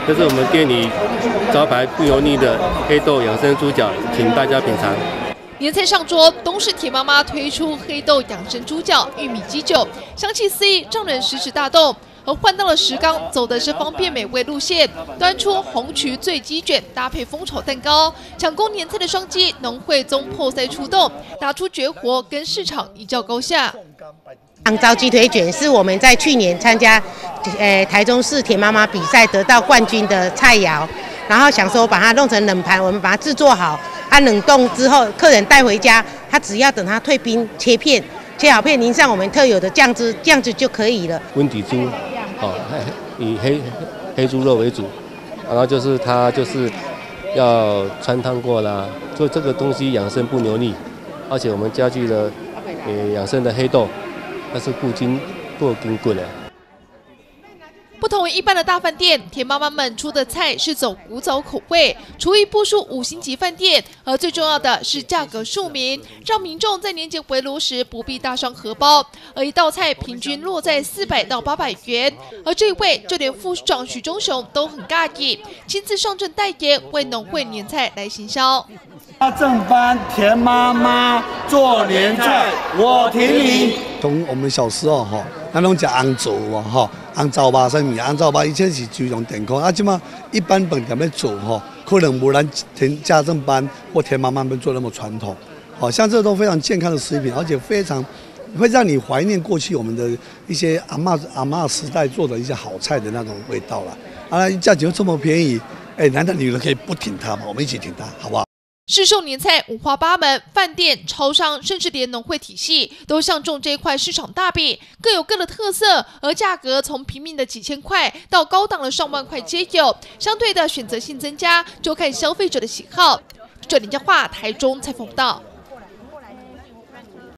这是我们店里招牌不油腻的黑豆养生猪脚，请大家品尝。 年菜上桌，东市铁妈妈推出黑豆养生猪脚、玉米鸡酒，香气四溢，让人食指大动。而换到了石冈，走的是方便美味路线，端出红曲醉鸡卷搭配蜂巢蛋糕，抢攻年菜的商机，农会中破塞出动，打出绝活，跟市场一较高下。 昂糟鸡腿卷是我们在去年参加台中市铁妈妈比赛得到冠军的菜肴，然后想说把它弄成冷盘，我们把它制作好，冷冻之后客人带回家，他只要等它退冰切片，切好片淋上我们特有的酱汁，这样子就可以了。 温体猪，以黑猪肉为主，然后就是它就是要穿烫过啦，做这个东西养生不油腻，而且我们加剧了养生的黑豆，它是过筋骨的。 不同于一般的大饭店，铁妈妈们出的菜是走古早口味，厨艺不输5星级饭店，而最重要的是价格庶民，让民众在年节围炉时不必大伤荷包。而一道菜平均落在400到800元，而这位就连副市长许忠雄都很尬意，亲自上阵代言，为农会年菜来行销。 家政班田妈妈做年菜，我挺你。从我们小时候咱拢食红枣红枣肉啥物，红枣肉以前是注重健康，即马一般饭店咧做可能无咱家政班或田妈妈们做那么传统。像这都非常健康的食品，而且非常会让你怀念过去我们的一些阿嬷时代做的一些好菜的那种味道了。价钱又这么便宜，难道女人可以不挺它吗？我们一起挺它，好不好？ 市售年菜五花八门，饭店、超商，甚至连农会体系都相中这块市场大饼，各有各的特色，而价格从平民的几千块到高档的上万块皆有，相对的选择性增加，就看消费者的喜好。这林家话，台中采访报道。